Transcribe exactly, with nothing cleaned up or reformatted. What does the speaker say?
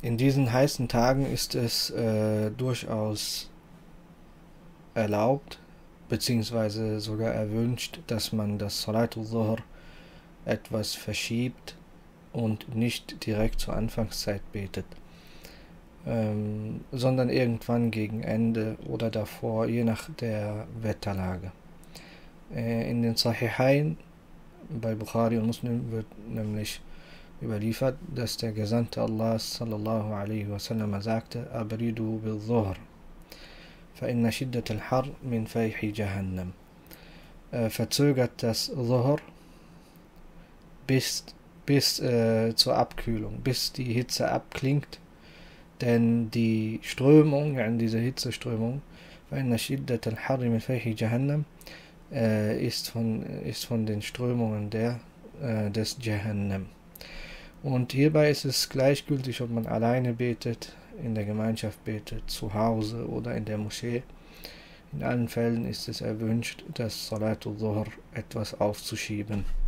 In diesen heißen Tagen ist es äh, durchaus erlaubt, beziehungsweise sogar erwünscht, dass man das Salatul Dhuhr etwas verschiebt und nicht direkt zur Anfangszeit betet, ähm, sondern irgendwann gegen Ende oder davor, je nach der Wetterlage. Äh, in den Sahihain, bei Bukhari und Muslim, wird nämlich überliefert, dass der Gesandte Allah sallallahu alaihi wasallam sagte: Abridu bil Dhuhr, fa inna shiddat al-har min fayhi jahannam. Äh, verzögert das Dhuhr bis, bis äh, zur Abkühlung, bis die Hitze abklingt, denn die Strömung, ja, diese Hitzeströmung, fa inna shiddat al-har min fayhi jahannam, äh, ist, von, ist von den Strömungen der, äh, des Jahannam. Und hierbei ist es gleichgültig, ob man alleine betet, in der Gemeinschaft betet, zu Hause oder in der Moschee. In allen Fällen ist es erwünscht, das Salatul Dhuhr etwas aufzuschieben.